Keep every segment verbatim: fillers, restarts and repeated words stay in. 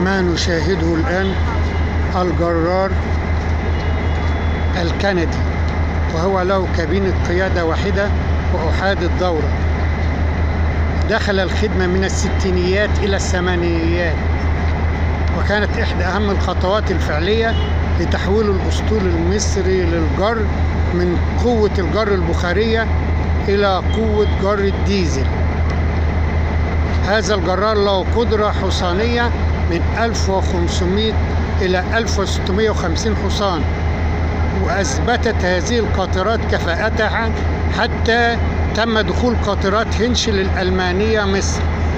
ما نشاهده الآن الجرار الكندي، وهو له كابينة قيادة واحدة وأحادي الدورة. دخل الخدمة من الستينيات إلى الثمانينيات، وكانت إحدى أهم الخطوات الفعلية لتحويل الأسطول المصري للجر من قوة الجر البخارية إلى قوة جر الديزل. هذا الجرار له قدرة حصانية من ألف وخمسمائة إلى ألف وستمائة وخمسين حصان، وأثبتت هذه القاطرات كفاءتها حتى تم دخول قاطرات هنشل الألمانية مصر.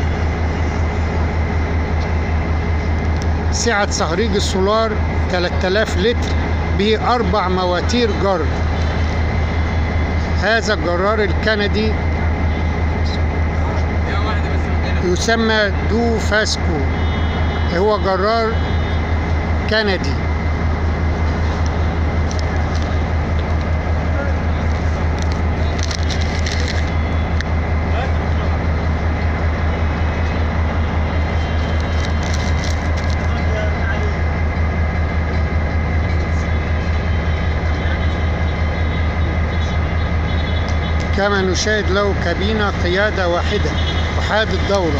سعة صهريج السولار ثلاثة آلاف لتر به أربع مواتير جر. هذا الجرار الكندي يسمى دو فاسكو، هو جرار كندي. كما نشاهد له كابينة قيادة واحدة أحادي الدورة.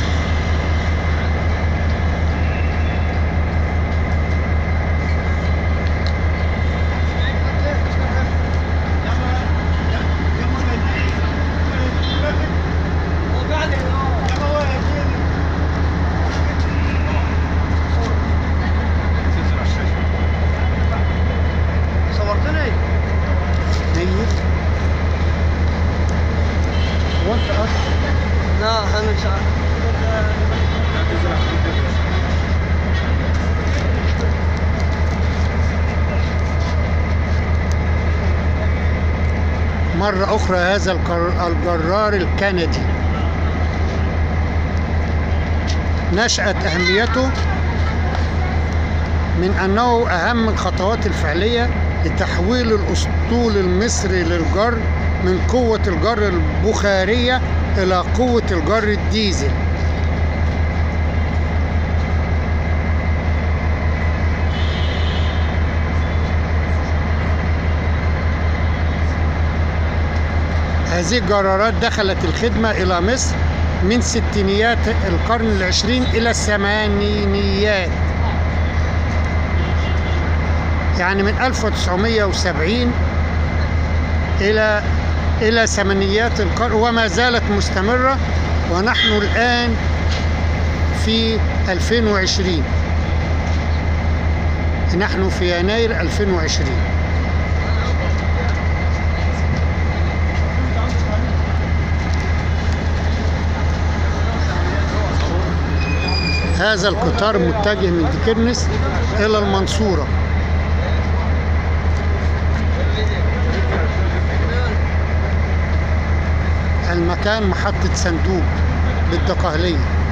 صورتني؟ نيت وانت أصلا لا انا مش عارف. مرة أخرى هذا الجرار الكندي نشأت أهميته من أنه أهم الخطوات الفعلية لتحويل الأسطول المصري للجر من قوة الجر البخارية إلى قوة الجر الديزل. هذه الجرارات دخلت الخدمة إلى مصر من ستينيات القرن العشرين إلى الثمانينيات، يعني من ألف وتسعمائة وسبعين إلى إلى ثمانينيات القرن، وما زالت مستمرة، ونحن الآن في ألفين وعشرين، نحن في يناير ألفين وعشرين. هذا القطار متجه من ديكرنس إلى المنصورة. المكان محطة صندوق بالدقهلية.